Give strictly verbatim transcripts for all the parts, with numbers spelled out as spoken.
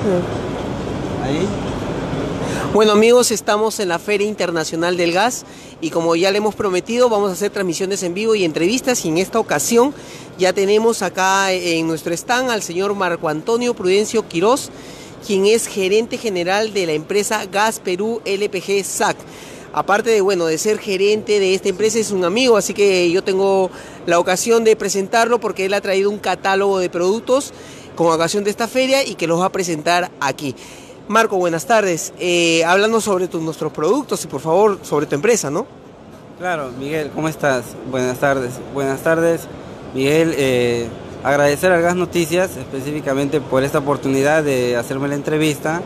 Ahí. Bueno amigos, estamos en la Feria Internacional del Gas y como ya le hemos prometido vamos a hacer transmisiones en vivo y entrevistas, y en esta ocasión ya tenemos acá en nuestro stand al señor Marco Antonio Prudencio Quiroz, quien es gerente general de la empresa Gas Perú L P G S A C. Aparte de, bueno, de ser gerente de esta empresa, es un amigo, así que yo tengo la ocasión de presentarlo porque él ha traído un catálogo de productos con ocasión de esta feria y que los va a presentar aquí. Marco, buenas tardes. Eh, háblanos sobre tu, nuestros productos y por favor sobre tu empresa, ¿no? Claro, Miguel, ¿cómo estás? Buenas tardes. Buenas tardes, Miguel. Eh, agradecer a Gas Noticias específicamente por esta oportunidad de hacerme la entrevista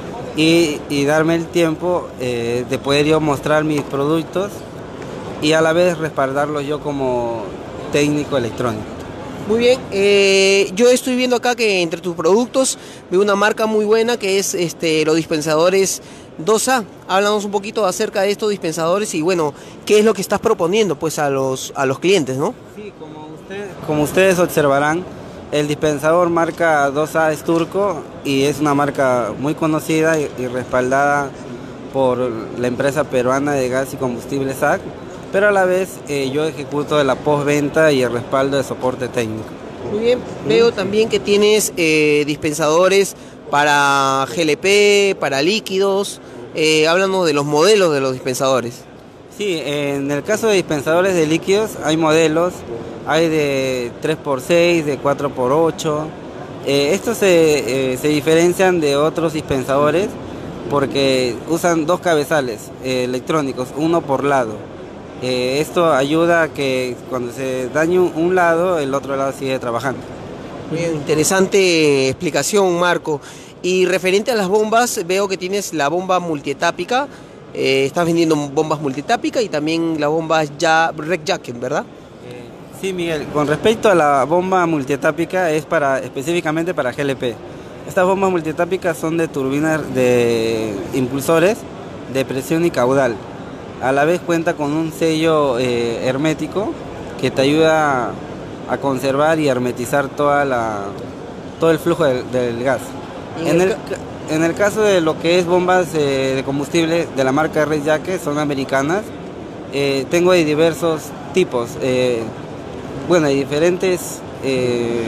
y, y darme el tiempo eh, de poder yo mostrar mis productos y a la vez respaldarlos yo como técnico electrónico. Muy bien, eh, yo estoy viendo acá que entre tus productos veo una marca muy buena que es este, los dispensadores dos A. Háblanos un poquito acerca de estos dispensadores y bueno, ¿qué es lo que estás proponiendo pues a los, a los clientes, no? Sí, como, usted, como ustedes observarán, el dispensador marca dos A es turco y es una marca muy conocida y, y respaldada por la empresa peruana de gas y combustible S A C. Pero a la vez eh, yo ejecuto la postventa y el respaldo de soporte técnico. Muy bien, veo también que tienes eh, dispensadores para G L P, para líquidos. Eh, háblanos de los modelos de los dispensadores. Sí, en el caso de dispensadores de líquidos hay modelos, hay de tres por seis, de cuatro por ocho. Eh, estos se, eh, se diferencian de otros dispensadores porque usan dos cabezales eh, electrónicos, uno por lado. Eh, esto ayuda a que cuando se dañe un lado, el otro lado sigue trabajando. Bien, interesante explicación, Marco. Y referente a las bombas, veo que tienes la bomba multietápica. Eh, estás vendiendo bombas multietápicas y también la bomba ya Red Jacket, ¿verdad? Eh, sí, Miguel. Con respecto a la bomba multietápica, es para específicamente para G L P. Estas bombas multietápicas son de turbinas de impulsores de presión y caudal. A la vez cuenta con un sello eh, hermético que te ayuda a conservar y hermetizar toda la, todo el flujo del, del gas. En el, en el caso de lo que es bombas eh, de combustible de la marca Red Jacket, son americanas, eh, tengo de diversos tipos, eh, bueno, de diferentes, eh,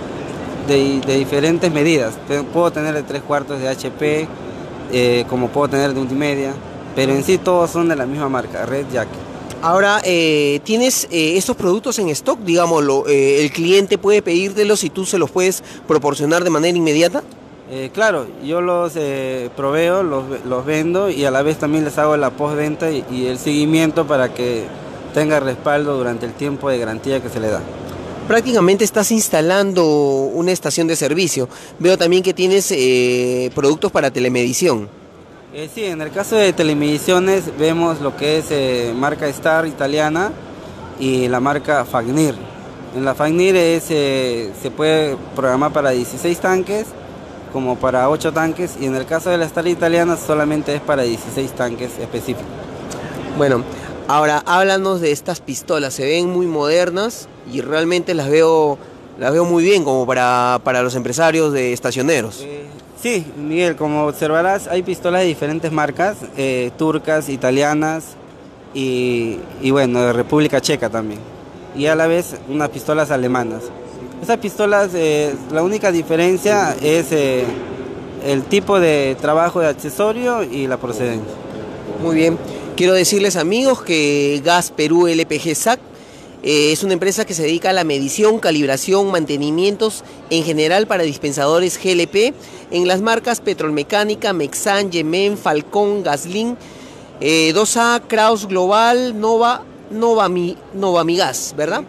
de, de diferentes medidas. Puedo tener de tres cuartos de H P, eh, como puedo tener de multimedia. Pero en sí todos son de la misma marca, Red Jacket. Ahora, eh, ¿tienes eh, estos productos en stock? Digámoslo, eh, ¿el cliente puede pedírtelos y tú se los puedes proporcionar de manera inmediata? Eh, claro, yo los eh, proveo, los, los vendo y a la vez también les hago la postventa y, y el seguimiento para que tenga respaldo durante el tiempo de garantía que se le da. Prácticamente estás instalando una estación de servicio. Veo también que tienes eh, productos para telemedición. Eh, sí, en el caso de telemediciones vemos lo que es eh, marca Star italiana y la marca Fagnir. En la Fagnir es, eh, se puede programar para dieciséis tanques como para ocho tanques, y en el caso de la Star italiana solamente es para dieciséis tanques específicos. Bueno, ahora háblanos de estas pistolas, se ven muy modernas y realmente las veo, las veo muy bien como para, para los empresarios de estacioneros. Eh, Sí, Miguel, como observarás, hay pistolas de diferentes marcas, eh, turcas, italianas y, y bueno, de República Checa también. Y a la vez unas pistolas alemanas. Esas pistolas, eh, la única diferencia es eh, el tipo de trabajo de accesorio y la procedencia. Muy bien, quiero decirles amigos que Gas Perú L P G S A C Eh, es una empresa que se dedica a la medición, calibración, mantenimientos en general para dispensadores G L P en las marcas Petrolmecánica, Mexan, Yemen, Falcón, Gaslin, eh, dos A, Kraus Global, Nova, Nova, Mi, Nova Migas, ¿verdad?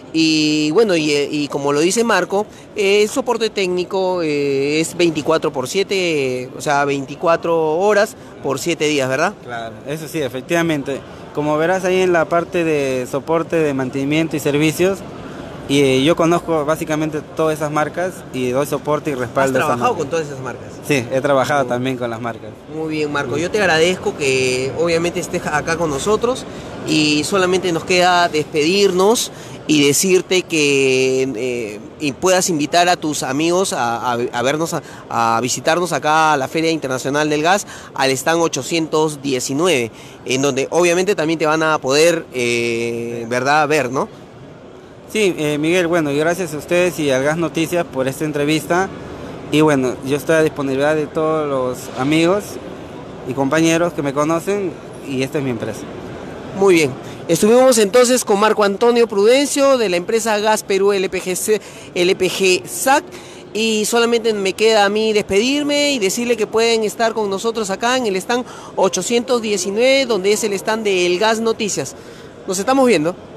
Y bueno, y, y como lo dice Marco, eh, el soporte técnico eh, es veinticuatro por siete, o sea, veinticuatro horas por siete días, ¿verdad? Claro, eso sí, efectivamente. Como verás ahí en la parte de soporte, de mantenimiento y servicios, y eh, yo conozco básicamente todas esas marcas y doy soporte y respaldo. ¿Has trabajado a con todas esas marcas? Sí, he trabajado Muy también con las marcas. Muy bien, Marco. Yo te agradezco que obviamente estés acá con nosotros y solamente nos queda despedirnos y decirte que eh, y puedas invitar a tus amigos a, a, a vernos, a, a visitarnos acá a la Feria Internacional del Gas, al stand ochocientos diecinueve, en donde obviamente también te van a poder, eh, ¿verdad?, ver, ¿no? Sí, eh, Miguel, bueno, y gracias a ustedes y al Gas Noticias por esta entrevista. Y bueno, yo estoy a disponibilidad de todos los amigos y compañeros que me conocen, y esta es mi empresa. Muy bien. Estuvimos entonces con Marco Antonio Prudencio de la empresa Gas Perú L P G C, L P G S A C, y solamente me queda a mí despedirme y decirle que pueden estar con nosotros acá en el stand ochocientos diecinueve, donde es el stand de El Gas Noticias. Nos estamos viendo.